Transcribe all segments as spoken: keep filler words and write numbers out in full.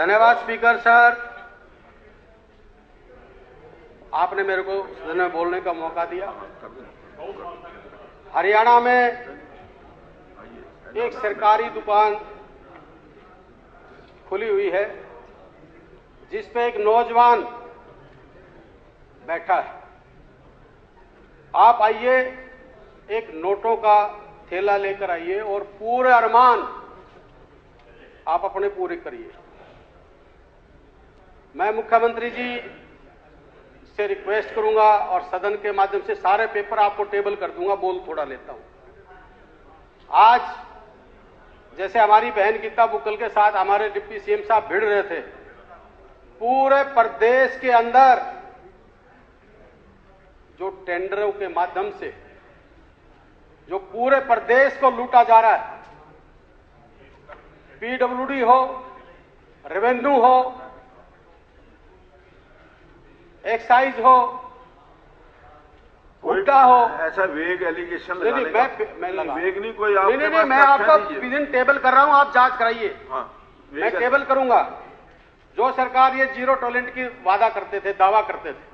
धन्यवाद speaker sir, आपने मेरे को सदन में बोलने का मौका दिया। हरियाणा में एक सरकारी दुकान खुली हुई है जिस पे एक नौजवान बैठा है। आप आइए, एक नोटों का थैला लेकर आइए और पूरे अरमान आप अपने पूरे करिए। मैं मुख्यमंत्री जी से रिक्वेस्ट करूंगा और सदन के माध्यम से सारे पेपर आपको टेबल कर दूंगा। बोल थोड़ा लेता हूं। आज जैसे हमारी बहन गीता बुक्कल के साथ हमारे डिप्टी सीएम साहब भिड़ रहे थे, पूरे प्रदेश के अंदर जो टेंडरों के माध्यम से जो पूरे प्रदेश को लूटा जा रहा है, पीडब्ल्यूडी हो, रेवेन्यू हो, एक्साइज हो, उल्टा हो, ऐसा वेग एलिगेशन नहीं नहीं मैं मैं लगा वेग नहीं कोई आप नहीं नहीं, नहीं मैं आपको विदिन टेबल कर रहा हूं, आप जांच कराइए। हाँ, मैं टेबल करूंगा। जो सरकार ये जीरो टॉलरेंट की वादा करते थे, दावा करते थे,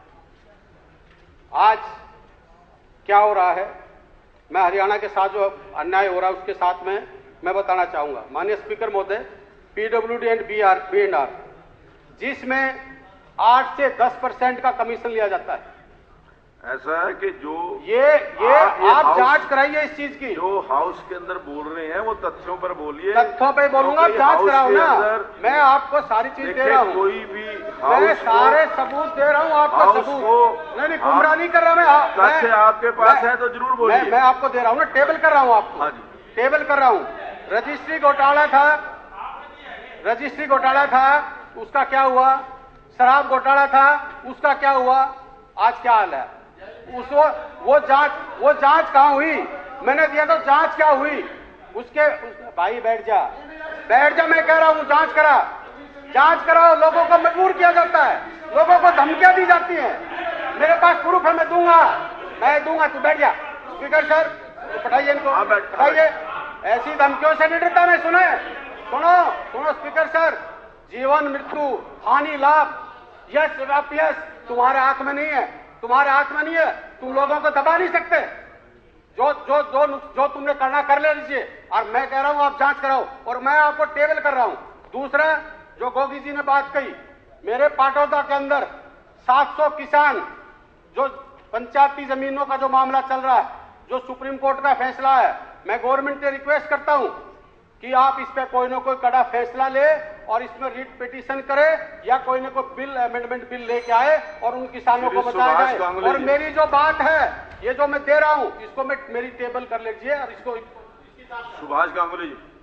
आज क्या हो रहा है, मैं हरियाणा के साथ जो अन्याय हो रहा है उसके साथ में मैं बताना चाहूंगा। माननीय स्पीकर महोदय, PWD and B R B and R जिसमें आठ से दस परसेंट का कमीशन लिया जाता है। ऐसा है कि जो ये ये आप, ये आप जांच कराइए इस चीज की। जो हाउस के अंदर बोल रहे हैं वो तथ्यों पर बोलिए। तथ्यों पे बोलूंगा, जांच कराओ ना। मैं आपको सारी चीज दे रहा हूँ, कोई भी मैं सारे सबूत दे रहा हूँ आपको सबूत। नहीं नहीं गुमराह नहीं कर रहा मैं। तथ्य आपके पास है तो जरूर बोलिए। मैं आपको दे रहा हूँ ना, टेबल कर रहा हूँ आपको। हाँ जी, टेबल कर रहा हूँ। रजिस्ट्री घोटाला था, रजिस्ट्री घोटाला था, उसका क्या हुआ? शराब घोटाला था, उसका क्या हुआ? आज क्या हाल है? उस वो जांच वो जांच कहां हुई? मैंने दिया तो जांच क्या हुई उसके? उस, भाई बैठ जा, बैठ जा, मैं कह रहा हूं जांच करा, जांच कराओ। लोगों को मजबूर किया जाता है, लोगों को धमकियां दी जाती हैं। मेरे पास प्रूफ है, मैं दूंगा, मैं दूंगा, तू बैठ जा। स्पीकर सर पठाइए इनको, पठाइए। ऐसी धमकियों से नहीं डरता मैं। सुने सुनो सुनो स्पीकर सर, जीवन मृत्यु हानि लाभ यस यस तुम्हारे हाथ में नहीं है, तुम्हारे हाथ में नहीं है। तुम लोगों को दबा नहीं सकते। जो जो जो जो तुमने करना कर ले लीजिए। और मैं कह रहा हूं आप जांच कराओ और मैं आपको टेबल कर रहा हूं। दूसरा, जो गोगी जी ने बात कही, मेरे पाटौदा के अंदर सात सौ किसान, जो पंचायती जमीनों का जो मामला चल रहा है, जो सुप्रीम कोर्ट का फैसला है, मैं गवर्नमेंट से रिक्वेस्ट करता हूं कि आप इस पे कोई ना कोई कड़ा फैसला ले और इसमें रिट पिटीशन करे या कोई ना कोई बिल अमेंडमेंट बिल लेके आए और उन किसानों को बचाया जाए। और मेरी जो बात है, ये जो मैं दे रहा हूं, इसको मैं मेरी टेबल कर लीजिए और इसको सुभाष गांगुली जी।